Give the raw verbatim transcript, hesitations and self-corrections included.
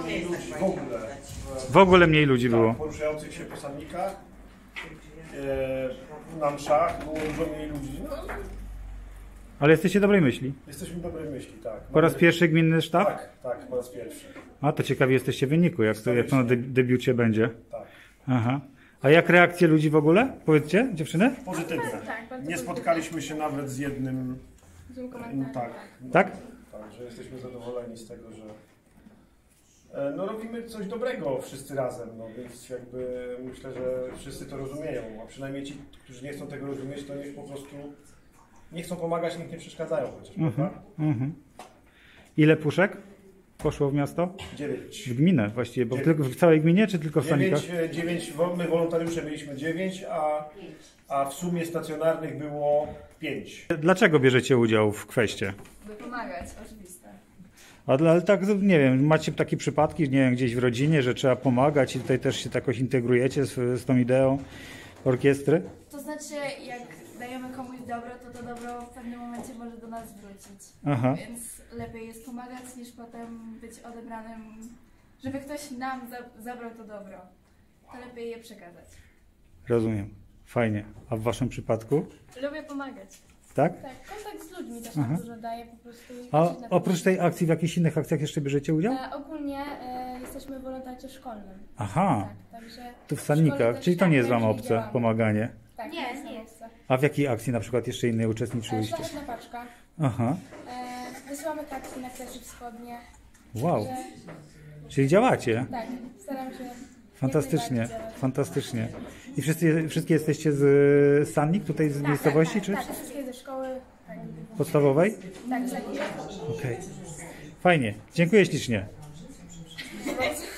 mniej ludzi w ogóle. W ogóle mniej ludzi było. Tak, poruszających się po Sannikach, e, na mszach było dużo mniej ludzi. No, Ale jesteście dobrej myśli. jesteśmy dobrej myśli, tak. Po raz pierwszy gminny sztab? Tak, tak, po raz pierwszy. A to ciekawie jesteście w wyniku, jak to, jak to na de debiucie będzie. Tak. Aha. A jak reakcje ludzi w ogóle? Powiedzcie, dziewczyny? Pozytywne. Nie spotkaliśmy się nawet z jednym. Tak. Tak? Tak, że jesteśmy zadowoleni z tego, że e, no robimy coś dobrego wszyscy razem, no więc jakby myślę, że wszyscy to rozumieją, a przynajmniej ci, którzy nie chcą tego rozumieć, to niech po prostu nie chcą pomagać, niech nie przeszkadzają chociaż, Mhm. prawda? Mhm. Ile puszek poszło w miasto? Dziewięć. W gminę właściwie, bo tylko w całej gminie, czy tylko w Sannikach? Dziewięć, dziewięć, my wolontariusze mieliśmy dziewięć, a, a w sumie stacjonarnych było pięć. Dlaczego bierzecie udział w kweście? By pomagać, oczywiste. Ale tak, nie wiem, macie takie przypadki, nie wiem, gdzieś w rodzinie, że trzeba pomagać i tutaj też się jakoś integrujecie z, z tą ideą orkiestry? To znaczy, jak dajemy komuś dobro, to to dobro w pewnym momencie może do nas wrócić. Aha. Więc lepiej jest pomagać, niż potem być odebranym, żeby ktoś nam za zabrał to dobro. To lepiej je przekazać. Rozumiem. Fajnie. A w waszym przypadku? Lubię pomagać. Tak? Tak, kontakt z ludźmi też Aha. nam dużo daje po prostu. i A patrzeć na oprócz to. tej akcji w jakichś innych akcjach jeszcze bierzecie udział? E, ogólnie e, jesteśmy w wolontariacie szkolnym. Aha. Tak, także Tu w szkole Sannikach, też czyli to tak nie jest wam najbardziej obce, działamy. pomaganie. Tak, Nie, jest nie nam jest. obce. A w jakiej akcji na przykład jeszcze innej E, uczestniczyliście? Szlachetna paczka. Aha. E, wysyłamy kartki na Kreszy Wschodnie. Wow. Także, Czyli działacie. tak, staram się. Fantastycznie, jak najbardziej działać. fantastycznie. I wszyscy, wszystkie jesteście z Sannik, tutaj z miejscowości, czy Tak, wszystkie ze szkoły. Tak, podstawowej? tak, tak. Okej. Fajnie. Dziękuję ślicznie. Bardzo.